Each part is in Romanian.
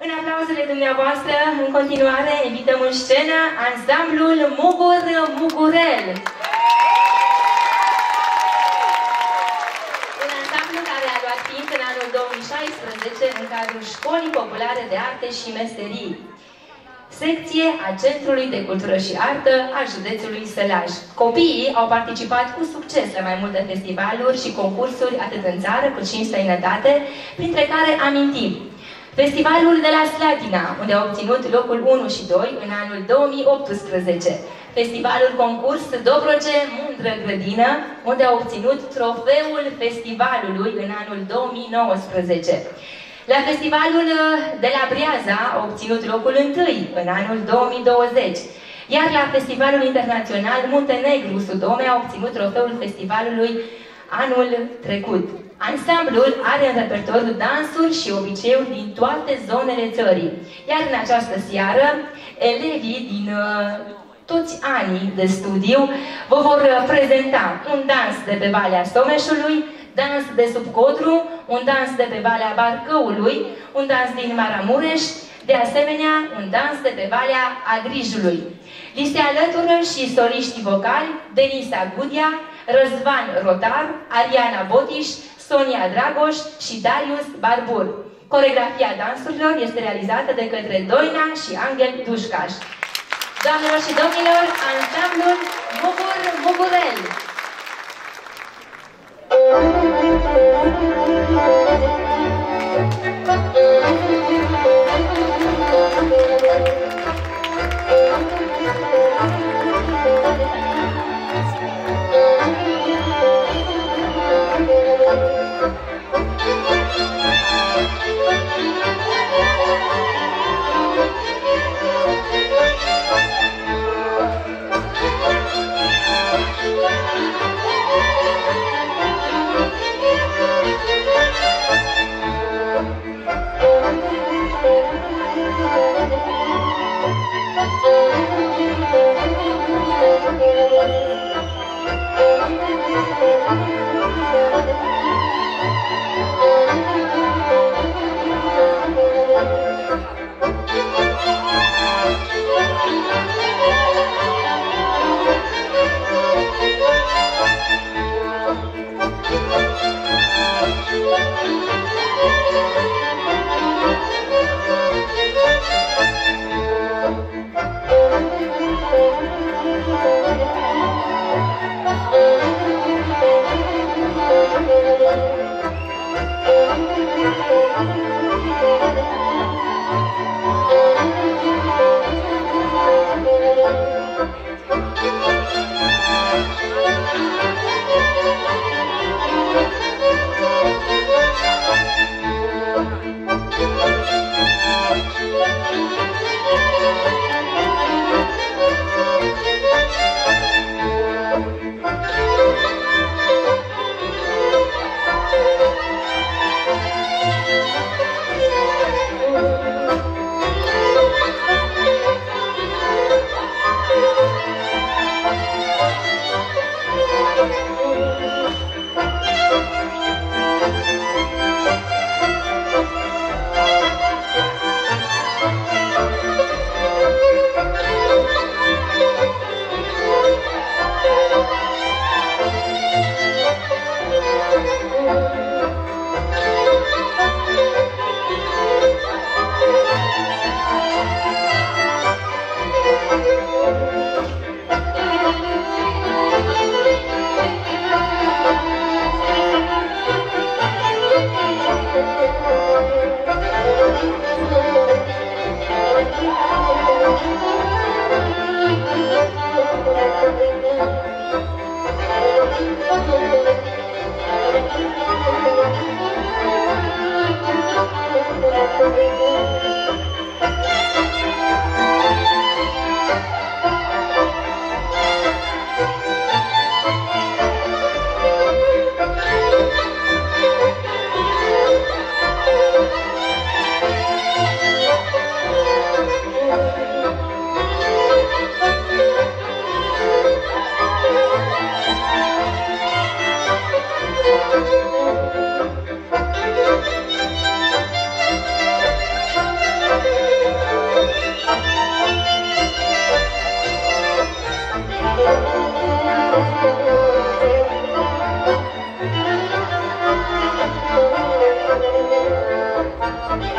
În aplauzele dumneavoastră, în continuare, invităm în scenă ansamblul Mugur Mugurel. Un ansamblu care a luat timp în anul 2016 în cadrul Școlii Populare de Arte și Meserii, secție a Centrului de Cultură și Artă al județului Sălaj. Copiii au participat cu succes la mai multe festivaluri și concursuri atât în țară cât și în străinătate, printre care amintim Festivalul de la Slatina, unde a obținut locul 1 și 2 în anul 2018. Festivalul concurs Dobroge Mândră Grădină, unde a obținut trofeul festivalului în anul 2019. La festivalul de la Briaza a obținut locul 1 în anul 2020. Iar la Festivalul Internațional Muntenegru Sudome a obținut trofeul festivalului anul trecut. Ansamblul are în repertoriu dansuri și obiceiuri din toate zonele țării. Iar în această seară, elevii din toți anii de studiu vă vor prezenta un dans de pe Valea Someșului, dans de sub Codru, un dans de pe Valea Barcăului, un dans din Maramureș, de asemenea un dans de pe Valea Agrijului. Li se alătură și soliștii vocali Denisa Gudia, Răzvan Rotar, Ariana Botiș, Sonia Dragoș și Darius Barbur. Coreografia dansurilor este realizată de către Doina și Angel Dușcaș. Doamnelor și domnilor, ansamblul Mugur Mugurel!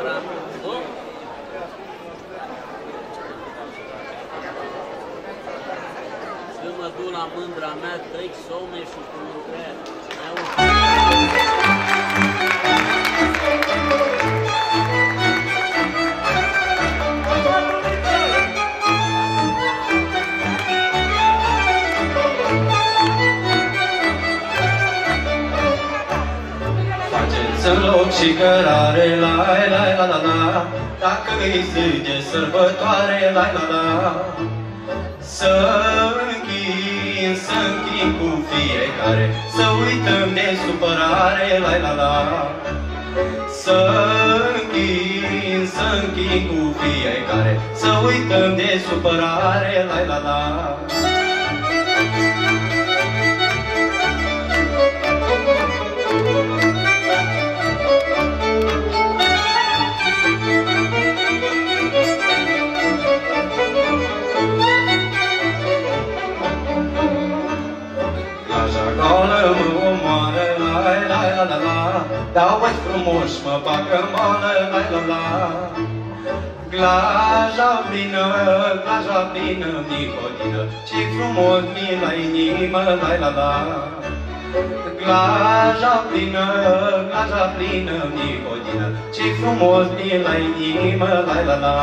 Mă duc la mândra mea, trec someșul cu mândrea. Faceți în loc și cărare, la la la la la, dacă îi zi de sărbătoare, la la la. Să închin cu fiecare, să uităm de supărare, la la la. Să închin cu fiecare, să uităm de supărare, la la la. Dar voi frumos mă bagă moală, la la la. Glaja plină, nicotină, ce frumos mi la inimă, la la la. Glaja plină, nicotină, ce frumos mi la inimă, la la la.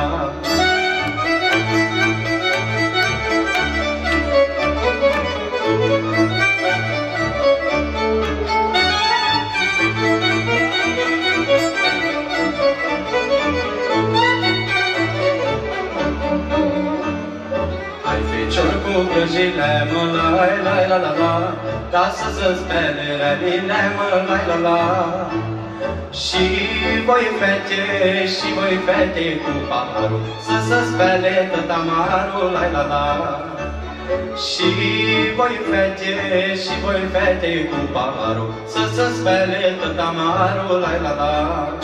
Grijile mă, la la la la, dar să spele relile mă, la la la. Și voi fete cu paharul, să spele tot amarul, la la la. Și voi fete cu paharul, să spele tot amarul, la la la.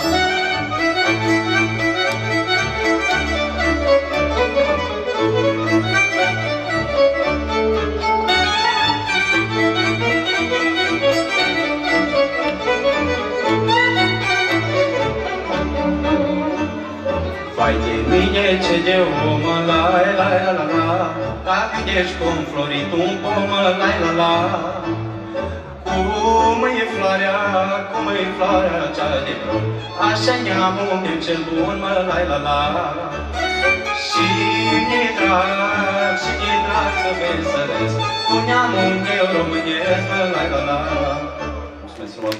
Vai de mine ce de om, la la la la la, dacă ești cu înflorit un pom, la la la. Cum e floarea cea de brun, așa neamul meu cel bun, mă, la la la. Și ne drag să veselesc, cu neamul meu românesc, mă, la la la. Mulțumesc frumos!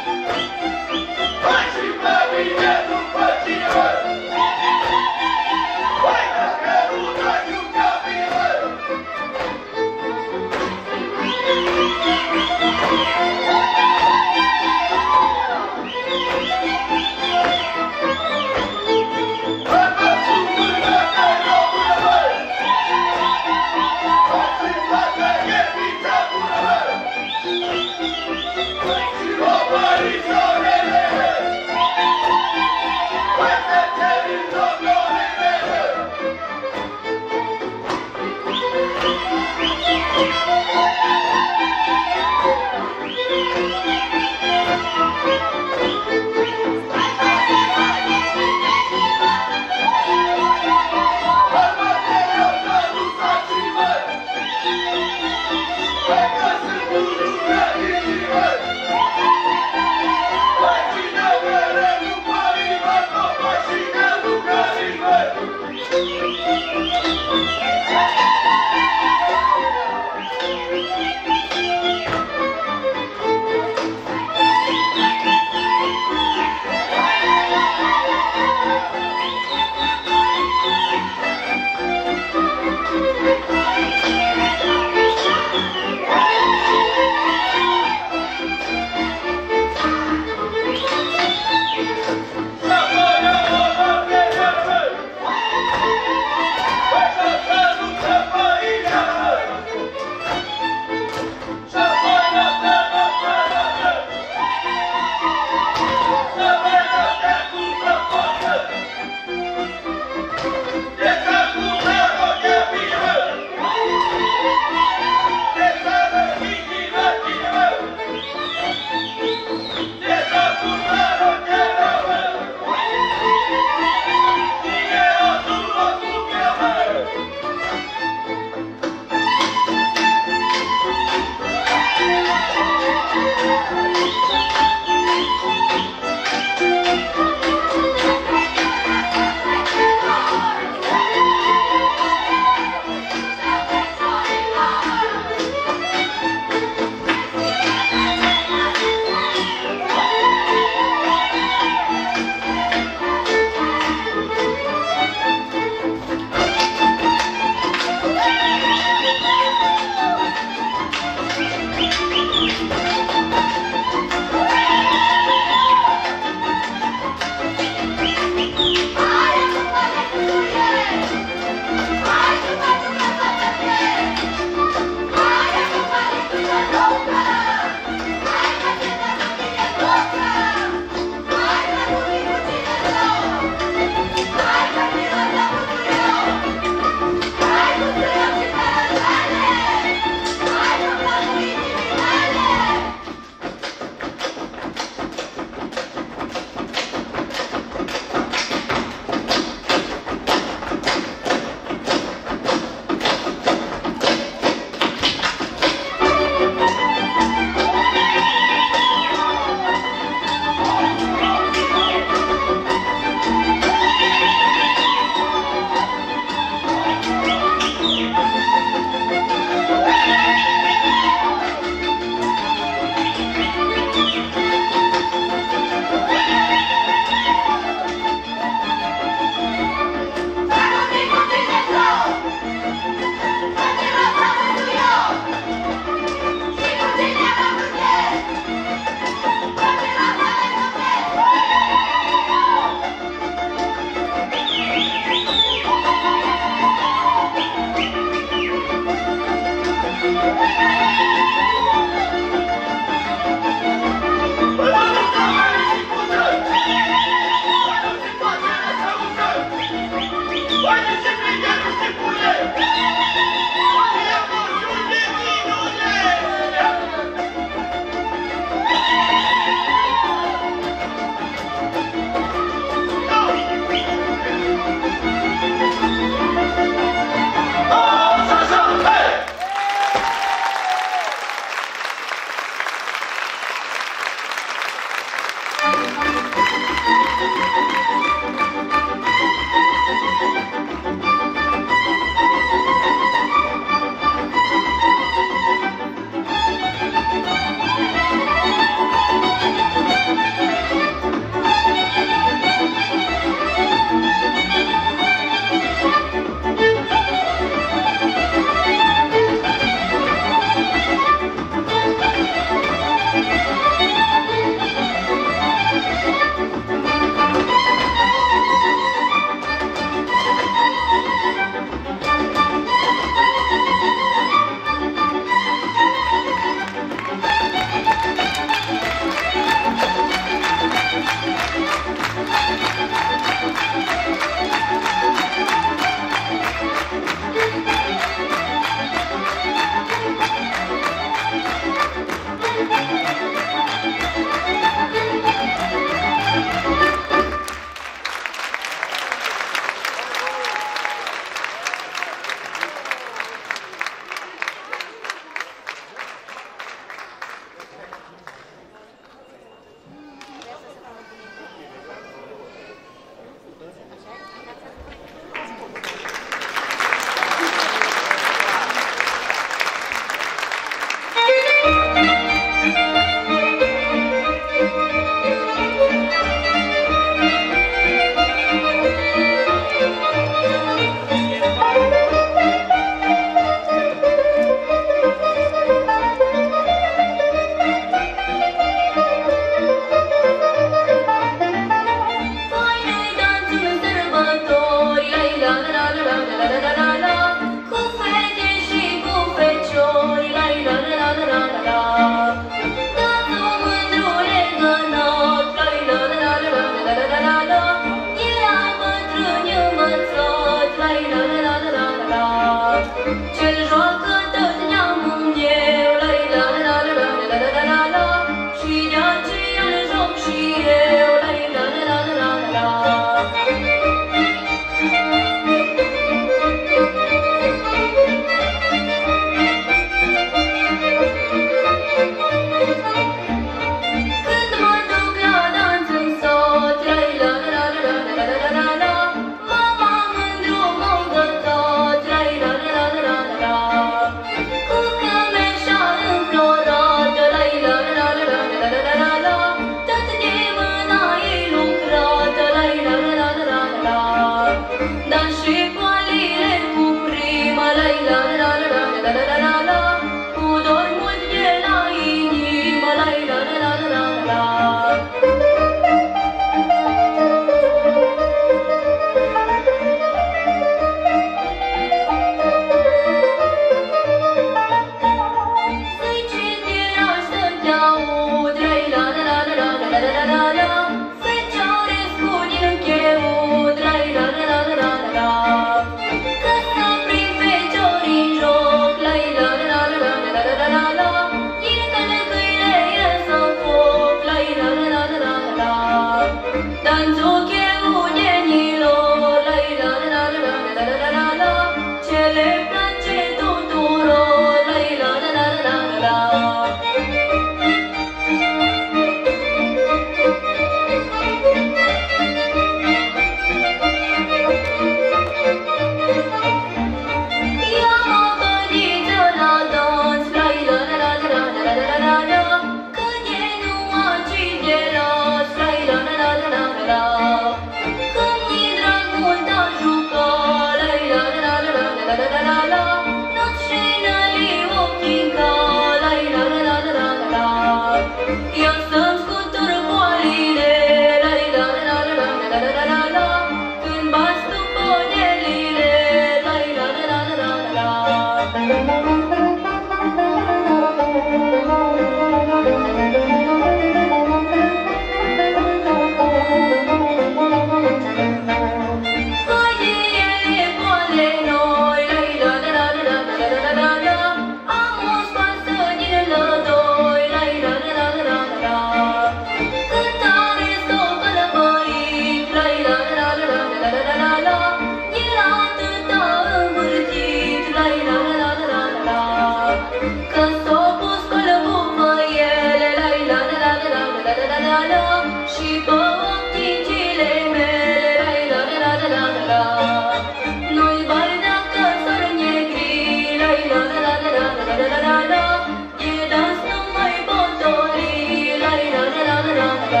la la, și pe opticile mele, la la la la la la la. Noi bari dacă sori negri, la la la la la la la la la la. E dans numai botorii, la la la la la la la.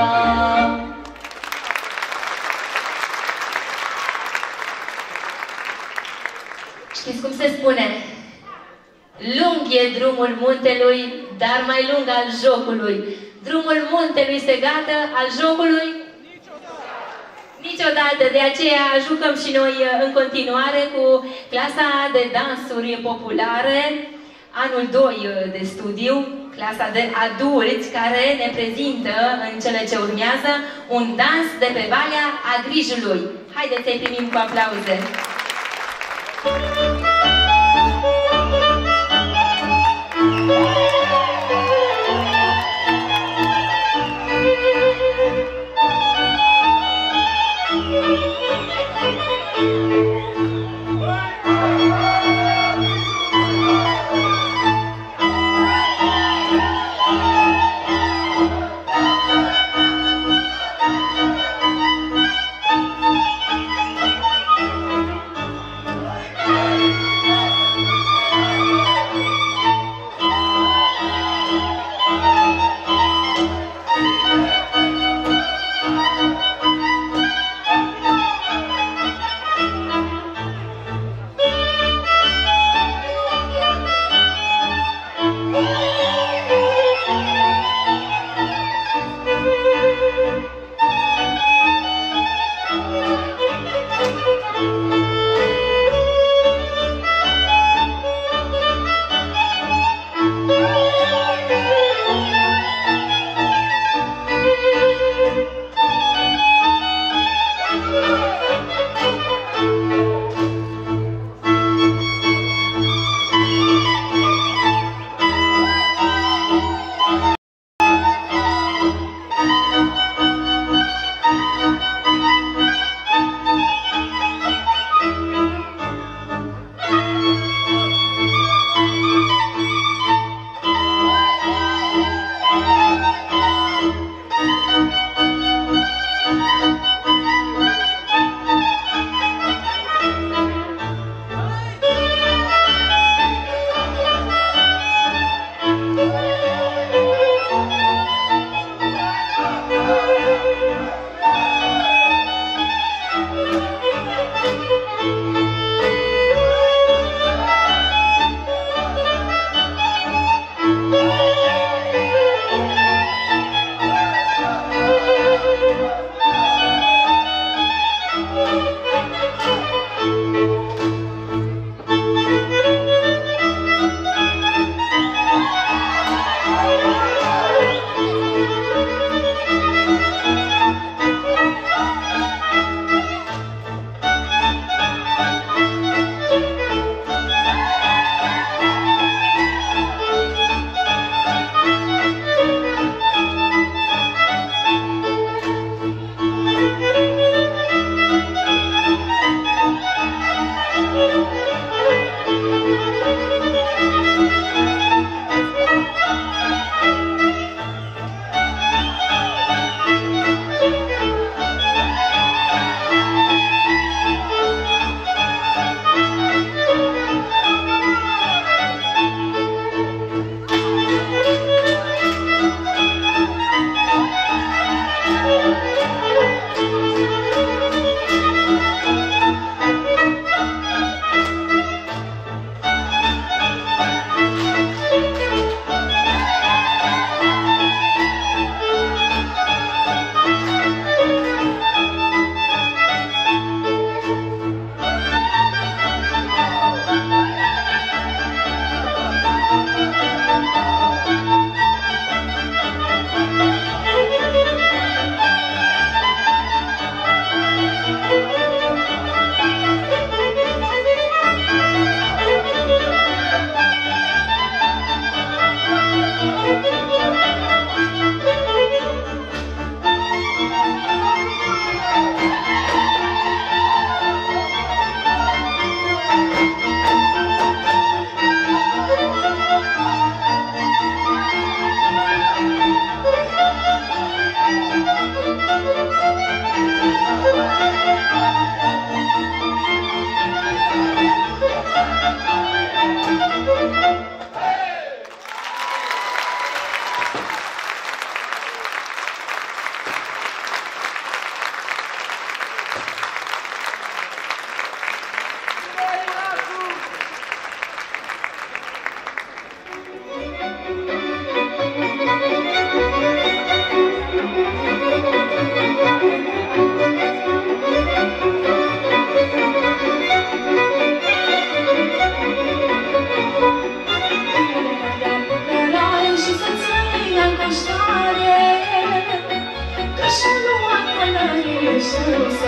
Știți cum se spune? Lung e drumul muntelui, dar mai lung al jocului. Drumul muntelui se gata, al jocului? Niciodată. De aceea jucăm și noi în continuare cu clasa de dansuri populare, anul 2 de studiu, clasa de adulți, care ne prezintă în cele ce urmează un dans de pe Valea Agrijului. Haideți să-i primim cu aplauze!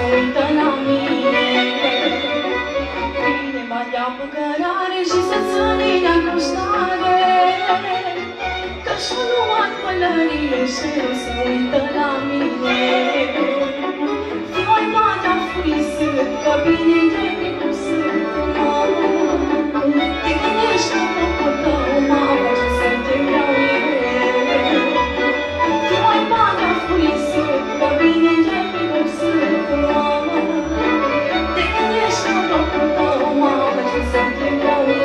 uită la mine. Bine mă dea pe cărare și să ține cu stare, că-și nu luat pălărie și nu se uită la mine. Fioi bata fuisât, că bine trebuie cum sunt, mamă. Te gândești că focul tău, mamă, ce să te vreau eu. Fioi bata fuisât, că bine trebuie cum sunt, mamă. Te gândești că focul tău, mamă, ce să te vreau eu.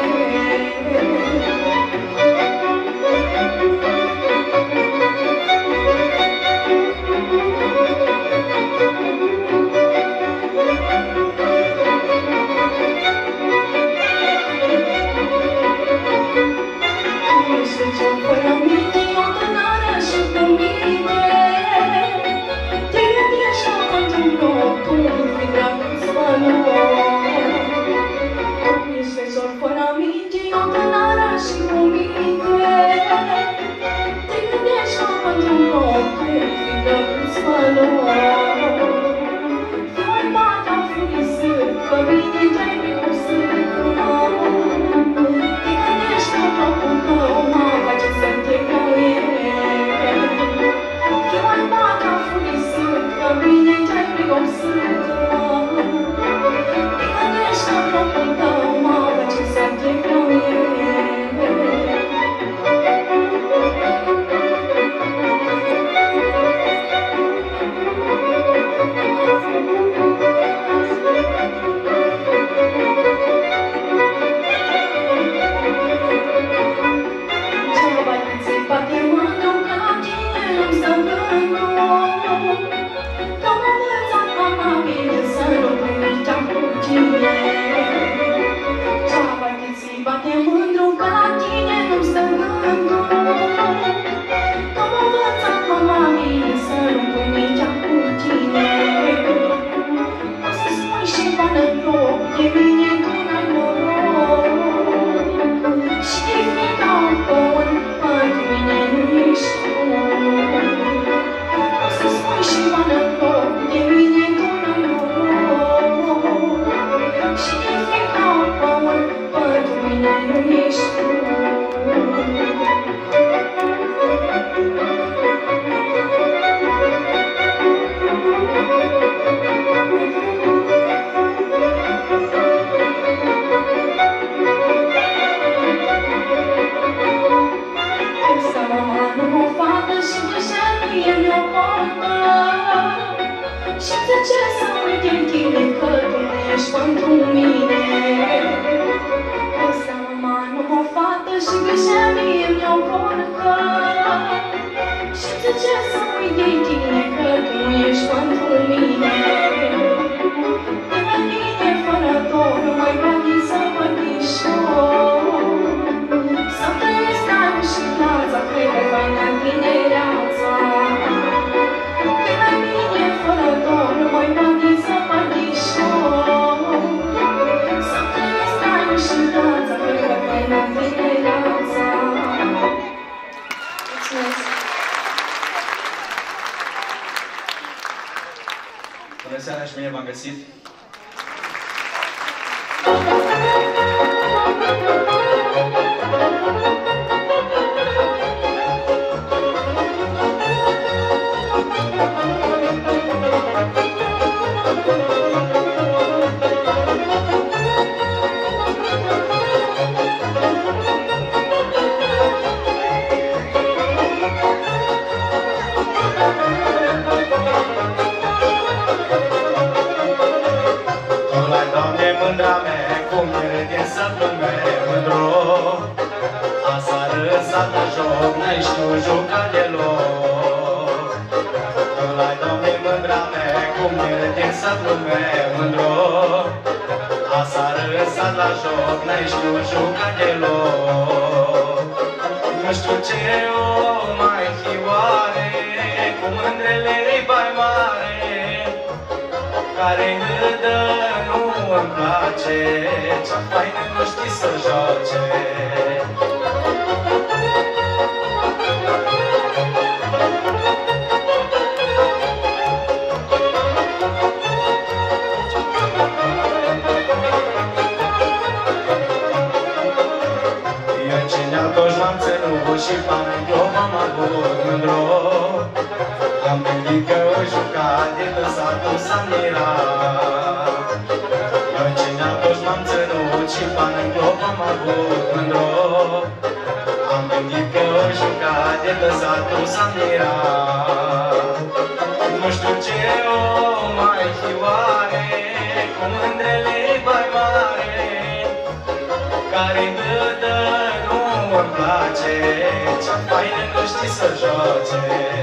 Bună seara și bine v-am găsit! Mândra mea, cum crede să-mi mândro, asară s-a dat joc, n-ai știu juca deloc. Tu l-ai, Doamne, mândra mea, cum crede să-mi mândro, asară s-a dat joc, n-ai știu juca deloc. Nu știu ce o mai chioare, cu mândrele-i bai mare, care hâdă nu-mi place, ce-a faină nu știi să joace. gândit că o juca de pe satul s-am mirat. Eu cine-a toți m-am ținut și bani în clop am avut mândro. Am gândit că o juca de pe satul s-am mirat. Nu știu ce o mai chioare, cu mândrele bai mare, care dă nu-mi place, ce-am faină nu știi să joace.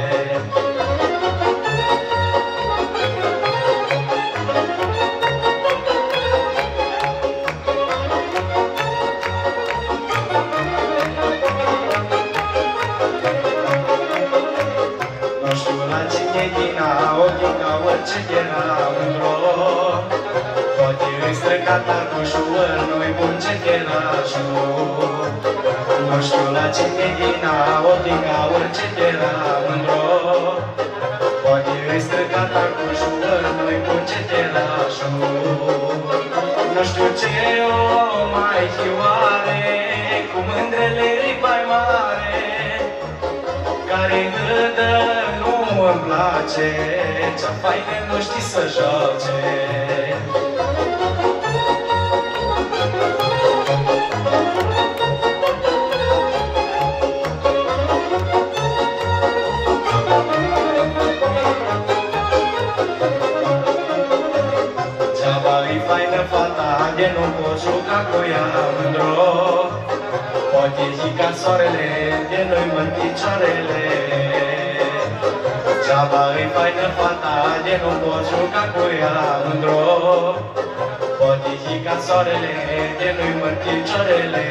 Nu știu la cine din Audica, orice era mândro. Poate îi străcat arcușul, nu-i bun ce era șur. Nu știu la cine din Audica, orice era mândro. Poate îi străcat arcușul, nu-i bun ce era șur. Nu știu ce o mai chioare, cu mândrele-i bai mare, care dă nu-mi place, ce-am faină nu știi să joace. Geaba-i faină fata, de nu pot juca cu ea mândro. Poate zi ca soarele, de nu-i mânt picioarele. Geaba-i faină fata, de nu pot juca cu ea mândro. Poate zi ca soarele, de nu-i mânt picioarele.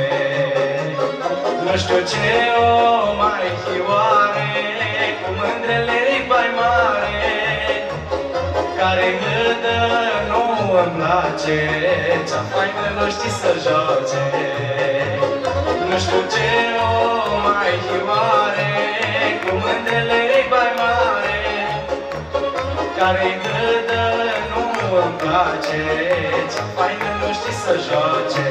Nu știu ce o mai chioare, cu mândrele-i bai mare, care dă nu-mi place, ce-am faină nu știi să joace. Nu știu ce o mai chioare, cu mândrele-i bai mare, care dă nu-mi place, ce-am faină nu știi să joace.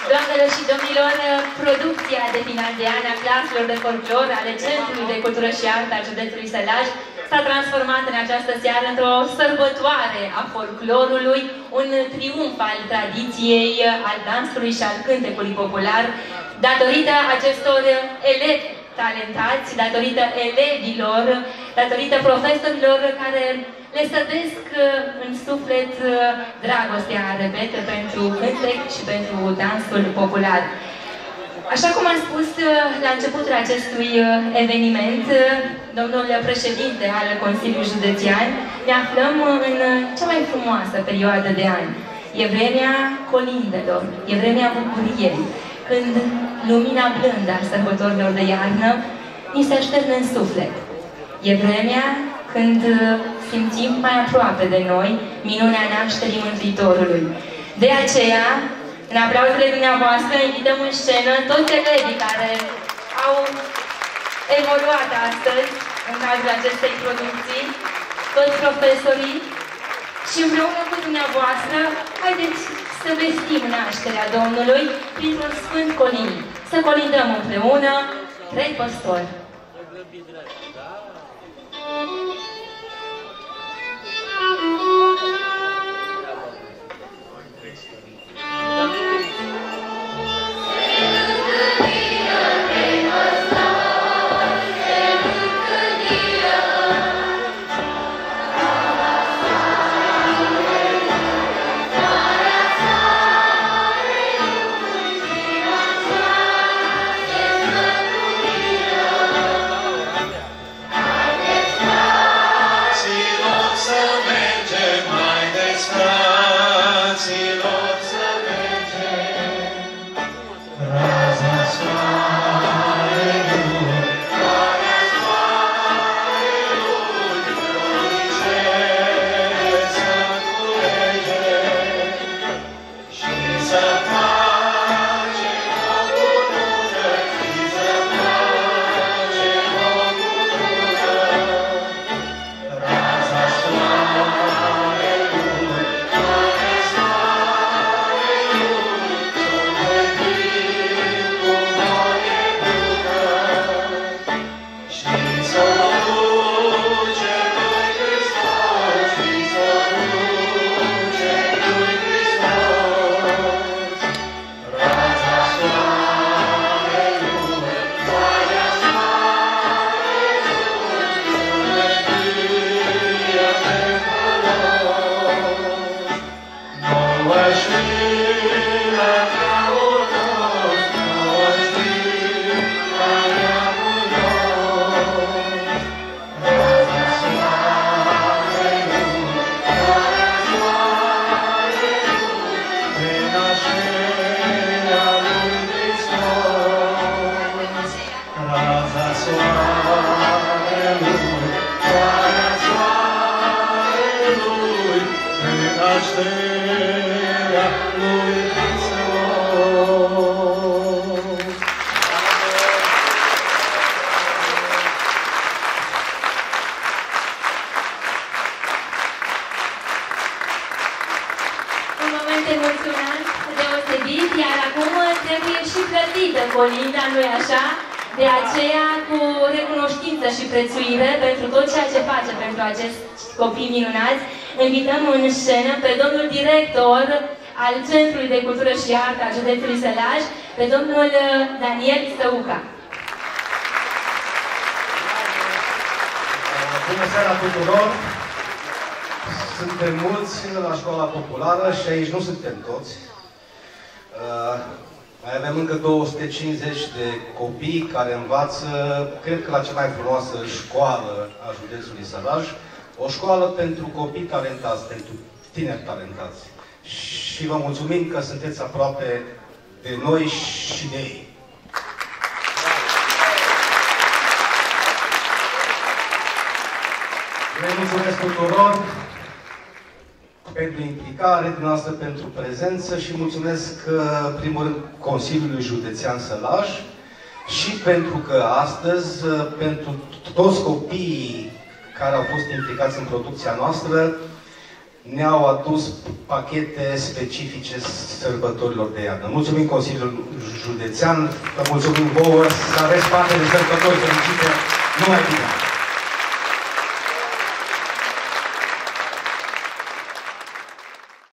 Doamnelor și domnilor, producția de final de an a claselor de folclor ale Centrului de Cultură și Artă al județului Sălaj s-a transformat în această seară într-o sărbătoare a folclorului, un triumf al tradiției, al dansului și al cântecului popular, datorită acestor elevi talentați, datorită elevilor, datorită profesorilor care le sădesc în suflet dragostea, repet, pentru cântec și pentru dansul popular. Așa cum am spus la începutul acestui eveniment, domnul președinte al Consiliului Județean, ne aflăm în cea mai frumoasă perioadă de an. E vremea colindelor, e vremea bucuriei, când lumina blândă a sărbătorilor de iarnă ni se așterne în suflet. E vremea când simțim mai aproape de noi minunea nașterii Mântuitorului. De aceea, în aplauzele dumneavoastră, invităm în scenă toți elevii care au evoluat astăzi în cadrul acestei producții, toți profesorii, și împreună cu dumneavoastră, haideți să vestim nașterea Domnului printr-un sfânt colind. Să colindăm împreună trei păstori. Colinda, nu-i așa? De aceea, cu recunoștință și prețuire pentru tot ceea ce face pentru acești copii minunați, invităm în scenă pe domnul director al Centrului de Cultură și Artă al județului Sălaj, pe domnul Daniel Stăuca. Bună seara tuturor! Suntem mulți la școala populară și aici nu suntem toți. Mai avem încă 250 de copii care învață, cred că la cea mai frumoasă școală a județului Sălaj, o școală pentru copii talentați, pentru tineri talentați. Și vă mulțumim că sunteți aproape de noi și de ei. Le mulțumesc tuturor pentru implicare dumneavoastră, pentru prezență și mulțumesc, în primul rând, Consiliului Județean Sălaj și pentru că astăzi, pentru toți copiii care au fost implicați în producția noastră, ne-au adus pachete specifice sărbătorilor de iarnă. Mulțumim Consiliul Județean, vă mulțumim vouă, să aveți parte de sărbători fericite, numai bine!